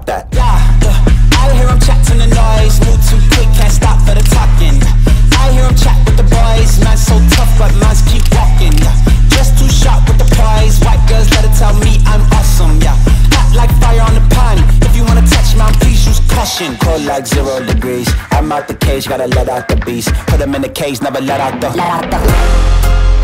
stop that. Yeah, I hear him chatting the noise, move too quick, can't stop for the talking. I hear him chat with the boys, man so tough, but mans keep walking. Just too sharp with the prize, white girls let her tell me I'm awesome. Yeah, hot like fire on the pan. If you wanna touch me, please use caution. Cold like 0 degrees. I'm out the cage, gotta let out the beast. Put him in the cage, never let out the